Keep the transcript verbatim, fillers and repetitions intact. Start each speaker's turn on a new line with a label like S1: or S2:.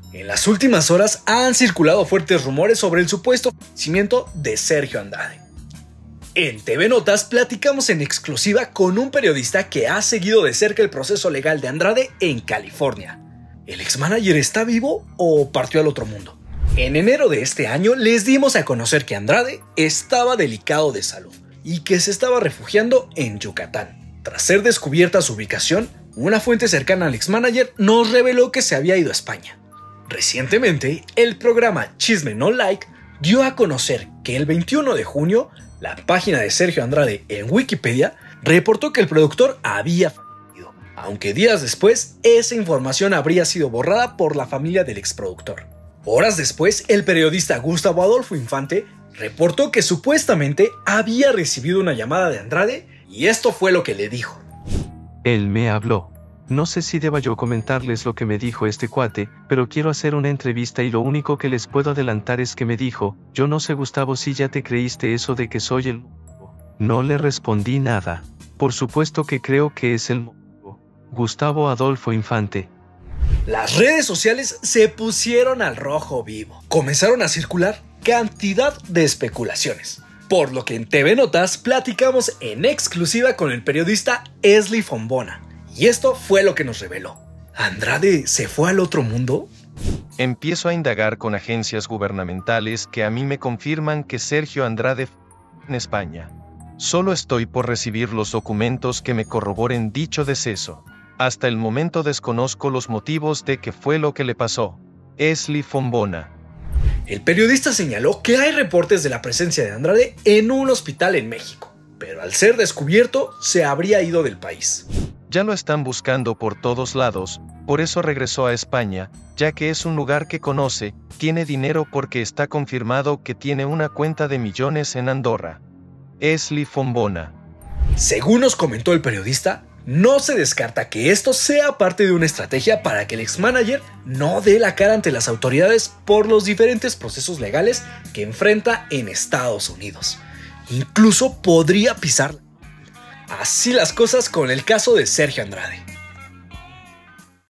S1: En las últimas horas han circulado fuertes rumores sobre el supuesto fallecimiento de Sergio Andrade. En T V Notas platicamos en exclusiva con un periodista que ha seguido de cerca el proceso legal de Andrade en California. ¿El ex-manager está vivo o partió al otro mundo? En enero de este año les dimos a conocer que Andrade estaba delicado de salud y que se estaba refugiando en Yucatán. Tras ser descubierta su ubicación, una fuente cercana al ex-manager nos reveló que se había ido a España. Recientemente, el programa Chisme No Like dio a conocer que el veintiuno de junio, la página de Sergio Andrade en Wikipedia reportó que el productor había fallecido, aunque días después esa información habría sido borrada por la familia del exproductor. Horas después, el periodista Gustavo Adolfo Infante reportó que supuestamente había recibido una llamada de Andrade y esto fue lo que le dijo.
S2: Él me habló. No sé si deba yo comentarles lo que me dijo este cuate, pero quiero hacer una entrevista y lo único que les puedo adelantar es que me dijo, yo no sé Gustavo si ya te creíste eso de que soy el monstruo. No le respondí nada. Por supuesto que creo que es el monstruo. Gustavo Adolfo Infante.
S1: Las redes sociales se pusieron al rojo vivo. Comenzaron a circular cantidad de especulaciones. Por lo que en T V Notas platicamos en exclusiva con el periodista Esli Fombona. Y esto fue lo que nos reveló. ¿Andrade se fue al otro mundo?
S3: Empiezo a indagar con agencias gubernamentales que a mí me confirman que Sergio Andrade fue en España. Solo estoy por recibir los documentos que me corroboren dicho deceso. Hasta el momento desconozco los motivos de qué fue lo que le pasó. Esli Fombona.
S1: El periodista señaló que hay reportes de la presencia de Andrade en un hospital en México, pero al ser descubierto se habría ido del país.
S3: Ya lo están buscando por todos lados, por eso regresó a España, ya que es un lugar que conoce, tiene dinero porque está confirmado que tiene una cuenta de millones en Andorra. Esli Fombona.
S1: Según nos comentó el periodista, no se descarta que esto sea parte de una estrategia para que el ex-manager no dé la cara ante las autoridades por los diferentes procesos legales que enfrenta en Estados Unidos. Incluso podría pisar. Así las cosas con el caso de Sergio Andrade.